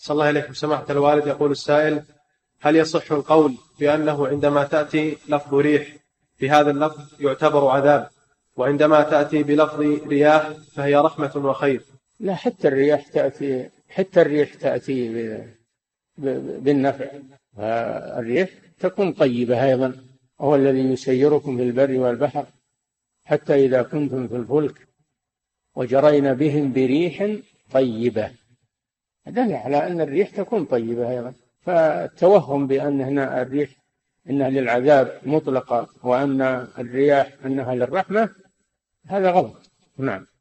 صلى الله عليكم سماحة الوالد. يقول السائل: هل يصح القول بأنه عندما تأتي لفظ ريح بهذا اللفظ يعتبر عذاب، وعندما تأتي بلفظ رياح فهي رحمة وخير؟ لا، حتى الريح تأتي بالنفع. الريح تكون طيبة أيضا، هو الذي يسيركم في البر والبحر حتى إذا كنتم في الفلك وجرين بهم بريح طيبة، دل على أن الريح تكون طيبة أيضا. فالتوهم بأن هنا الريح إنها للعذاب مطلقة وأن الرياح أنها للرحمة هذا غلط. نعم.